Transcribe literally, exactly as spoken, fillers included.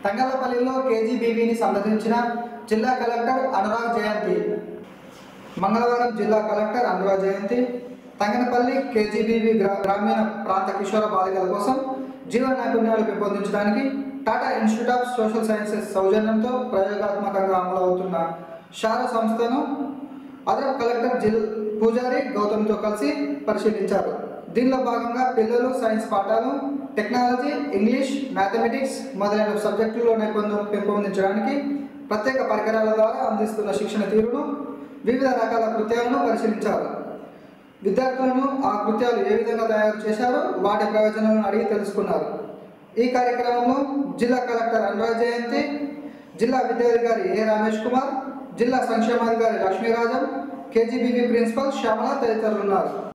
తంగళ్లపల్లిలో కేజీబీవీని సందర్శించిన జిల్లా కలెక్టర్ అనురాగ్ జయంతి. మంగళవారం జిల్లా కలెక్టర్ అనురాగ్ జయంతి తంగనపల్లి కేజీబీవీ గ్రామీణ ప్రాంత కిషోర బాలికల కోసం జీవన నైపుణ్యాలు పెంపొందించడానికి Tata Institute of Social Sciences సౌజన్యంతో ప్రయోగాత్మకంగా అమలవుతున్న షారా సంస్థను అదనపు కలెక్టర్ జిల్ పూజారి గౌతమ్తో కలిసి పరిశీలించారు. దీనిలో భాగంగా పిల్లలు సైన్స్ పాఠాలు, టెక్నాలజీ, ఇంగ్లీష్, మ్యాథమెటిక్స్ మొదలైన సబ్జెక్టుల్లో నైపుణ్యం పెంపొందించడానికి ప్రత్యేక పరికరాల ద్వారా అందిస్తున్న శిక్షణ తీరును, వివిధ రకాల కృత్యాలను పరిశీలించారు. విద్యార్థులను ఆ కృత్యాలు ఏ విధంగా తయారు చేశారో వాటి ప్రయోజనాలను అడిగి తెలుసుకున్నారు. ఈ కార్యక్రమంలో జిల్లా కలెక్టర్ అనురాగ్ జయంతి, జిల్లా విద్యాధికారి ఏ రమేష్ కుమార్, జిల్లా సంక్షేమాధికారి లక్ష్మీరాజం, కేజీబీవీ ప్రిన్సిపల్ శ్యామల తదితరులు ఉన్నారు.